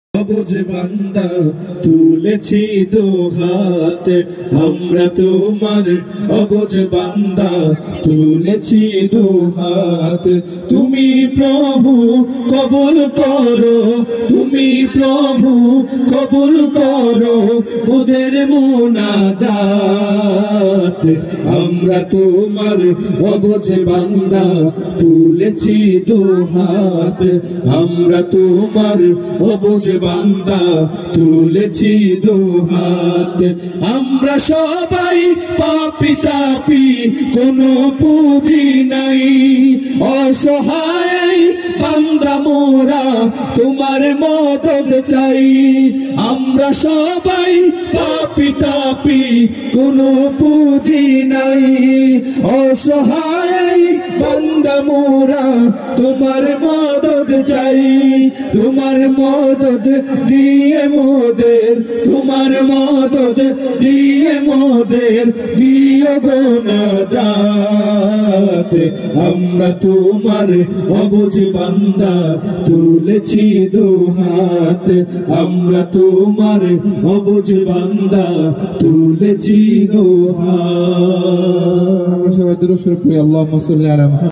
অবুঝ বান্দা তুলেছি দুহাত, আমরা তোমার অবুঝ বান্দা তুলেছি দুহাত। তুমি প্রভু কবুল করো, তুমি প্রভু কবুল করো ওদের মুনাজাত। আমরা তোমার অবুঝ বান্দা তুলেছি দুহাত, আমরা তোমার অবুঝ বান্দা তুলেছি দুহাত। আমরা সবাই পাপী তাপী, কোনো পুঁজি নাই, অসহায় বান্দা মোরা তোমার মদদ চাই। আমরা সবাই পাপী তাপী, কোনো পুঁজি নাই, অসহায় বান্দা মোরা তোমার মদদ চাই। তোমার মদদ দিয়ে মোদের, তোমার মদদ দিয়ে মোদের দিও গো নাজাত। আমরা তোমার অবুঝ বান্দা তুলেছি দুহাত, আমরা তোমার অবুঝ বান্দা তুলেছি দুহাত। আমরা সবাই দুরূদ শরীফ পড়ি, আল্লাহুম্মা সাল্লি আলা মুহাম্মাদ।